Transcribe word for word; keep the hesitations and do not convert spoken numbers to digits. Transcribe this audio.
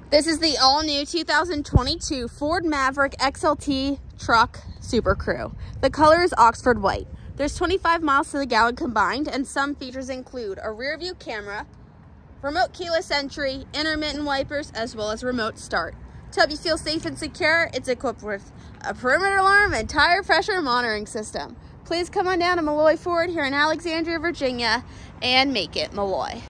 This is the all-new two thousand twenty-two Ford Maverick X L T truck SuperCrew. The color is Oxford white. There's twenty-five miles to the gallon combined, and some features include a rear view camera, remote keyless entry, intermittent wipers, as well as remote start. To help you feel safe and secure, it's equipped with a perimeter alarm and tire pressure monitoring system. Please come on down to Malloy Ford here in Alexandria, Virginia, and make it Malloy.